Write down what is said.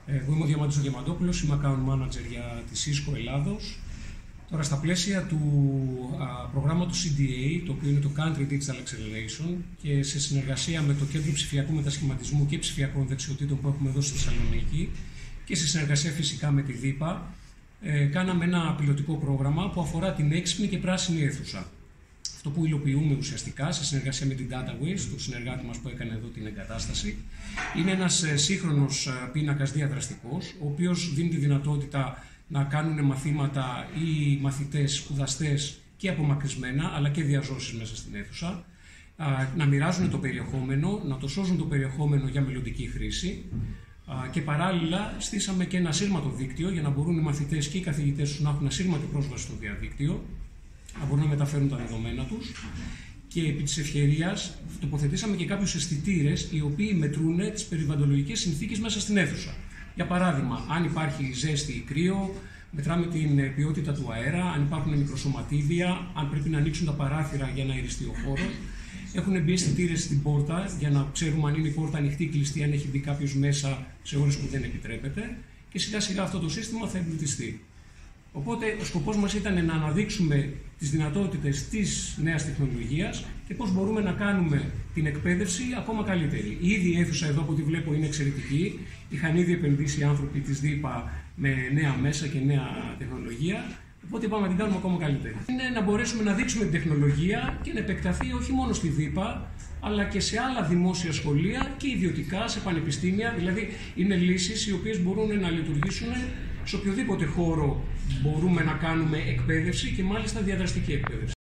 Εγώ είμαι ο Διαμάντης Διαμαντόπουλος, είμαι account manager για τη Cisco Ελλάδος. Τώρα, στα πλαίσια του προγράμματος CDA, το οποίο είναι το Country Digital Acceleration, και σε συνεργασία με το Κέντρο Ψηφιακού Μετασχηματισμού και Ψηφιακών Δεξιοτήτων που έχουμε εδώ στη Θεσσαλονίκη και σε συνεργασία φυσικά με τη ΔΥΠΑ, κάναμε ένα πιλωτικό πρόγραμμα που αφορά την έξυπνη και πράσινη αίθουσα. Αυτό που υλοποιούμε ουσιαστικά σε συνεργασία με την DataWiz, το συνεργάτη μας που έκανε εδώ την εγκατάσταση, είναι ένας σύγχρονος πίνακας διαδραστικός, ο οποίος δίνει τη δυνατότητα να κάνουν μαθήματα οι μαθητές, σπουδαστές και απομακρυσμένα, αλλά και διαζώσεις μέσα στην αίθουσα, να μοιράζουν το περιεχόμενο, να το σώζουν το περιεχόμενο για μελλοντική χρήση, και παράλληλα στήσαμε και ένα ασύρματο δίκτυο για να μπορούν οι μαθητές και οι καθηγητές τους να έχουν ασύρματη πρόσβαση στο διαδίκτυο, να μπορούν να μεταφέρουν τα δεδομένα τους, και επί της ευκαιρίας τοποθετήσαμε και κάποιους αισθητήρες οι οποίοι μετρούν τις περιβαλλοντολογικές συνθήκες μέσα στην αίθουσα. Για παράδειγμα, αν υπάρχει ζέστη ή κρύο, μετράμε την ποιότητα του αέρα, αν υπάρχουν μικροσωματίδια, αν πρέπει να ανοίξουν τα παράθυρα για να αεριστεί ο χώρος. Έχουν μπει αισθητήρες στην πόρτα για να ξέρουμε αν είναι η πόρτα ανοιχτή ή κλειστή, αν έχει μπει κάποιος μέσα σε ώρες που δεν επιτρέπεται, και σιγά σιγά αυτό το σύστημα θα εμπλουτιστεί. Οπότε, ο σκοπός μας ήταν να αναδείξουμε τις δυνατότητες της νέας τεχνολογίας και πώς μπορούμε να κάνουμε την εκπαίδευση ακόμα καλύτερη. Ήδη η αίθουσα εδώ, που τη βλέπω, είναι εξαιρετική. Είχαν ήδη επενδύσει οι άνθρωποι της ΔΥΠΑ με νέα μέσα και νέα τεχνολογία. Οπότε πάμε να την κάνουμε ακόμα καλύτερη. Είναι να μπορέσουμε να δείξουμε την τεχνολογία και να επεκταθεί όχι μόνο στη ΔΥΠΑ, αλλά και σε άλλα δημόσια σχολεία και ιδιωτικά, σε πανεπιστήμια. Δηλαδή, είναι λύσεις οι οποίες μπορούν να λειτουργήσουν σε οποιοδήποτε χώρο μπορούμε να κάνουμε εκπαίδευση, και μάλιστα διαδραστική εκπαίδευση.